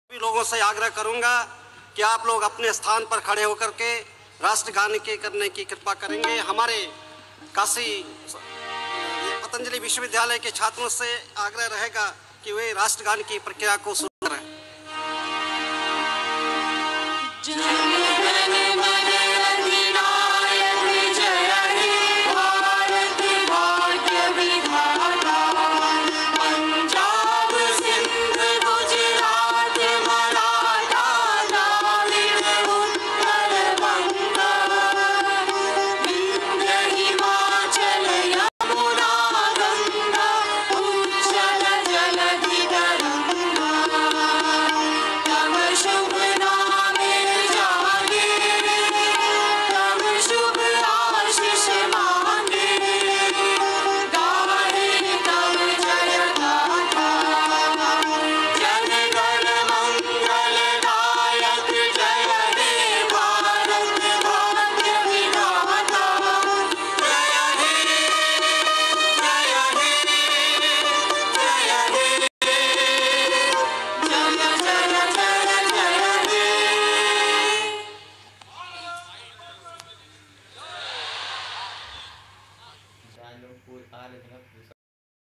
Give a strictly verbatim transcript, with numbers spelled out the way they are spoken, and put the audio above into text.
सभी लोगों से आग्रह करूंगा कि आप लोग अपने स्थान पर खड़े होकर के राष्ट्रगान के करने की कृपा करेंगे। हमारे काशी पतंजलि विश्वविद्यालय के छात्रों से आग्रह रहेगा कि वे राष्ट्रगान की प्रक्रिया को शुरू करें। Jangan lupa